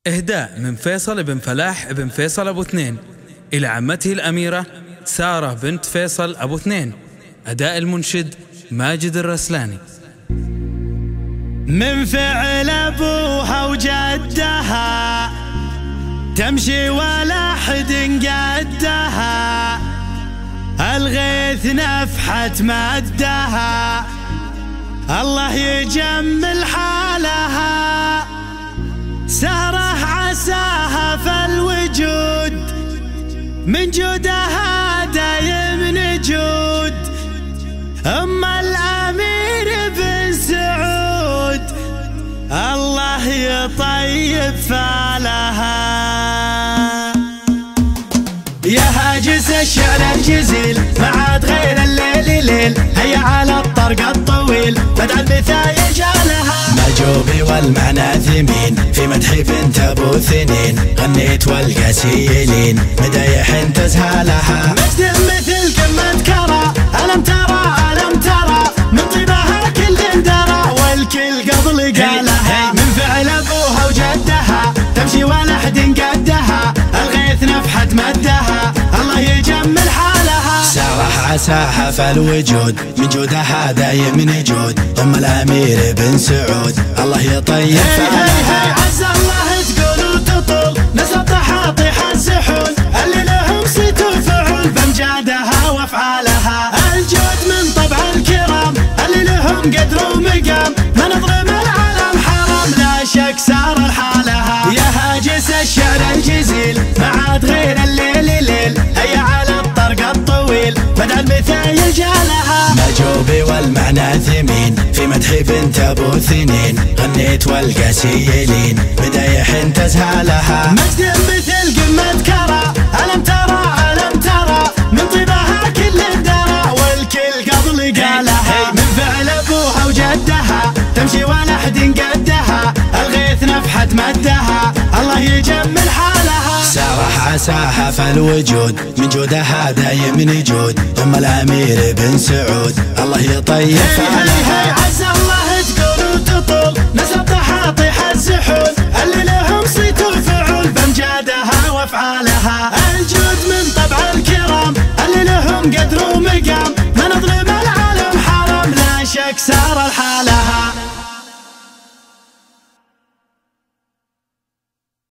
إهداء من فيصل بن فلاح بن فيصل أبو اثنين إلى عمته الأميرة سارة بنت فيصل أبو اثنين. أداء المنشد ماجد الرسلاني. من فعل أبوها وجدها تمشي ولا حد قدها، الغيث نفحة مدها الله يجمل حالها، سهره عساها فالوجود من جودها دايم نجود، أم الأمير بن سعود الله يطيب فالها. يا هاجس الشعر الجزيل ما عاد غير الليل ليل، هيا على الطرق الطويل بدل المثايل جالها، مجوبي والمعنى ثمين في مدح بنت ابو ثنين، غنيت والقسيلين مدايح تزهالها، مجد مثل كلمة كرى ألم ترى ألم ترى من طيبها كل درى والكل قبل قالها، من فعل ابوها وجدها تمشي ولا حد قدها، الغيث نفحة مدها الله يجمل حالها، سارح عساها فالوجود من جودها دايم نجود، أم الأمير بن سعود الله يطيب فالها. عز الله تقول وتطول نسبتها طيح السحول، اللي لهم ست وفعول بامجادها وافعالها، الجود من طبع الكرام اللي لهم قدر ومقام، ما نظلم العالم حرام لا شك سار لحالها. يا هاجس الشعر الجزيل ما عاد غير الليل ليل، هيا على الطرق الطويل بدل مثايل جالها، مجوبي والمعنى ثمين في مدح بنت ابو ثنين، غنيت والقسيلين مدايح تزهالها، مجد مثل قمة كرى ألم ترى ألم ترى من طيبها كل درى والكل قبل قالها، من فعل ابوها وجدها تمشي ولا حد قدها، الغيث نفحة مدها الله يجمل حالها، سارح عساها فالوجود من جودها دايم نجود، أم الأمير بن سعود الله يطيب فالها. عز الله تقول وتطول نسبتها طيح السحول، اللي لهم صيت وفعول بامجادها وافعالها،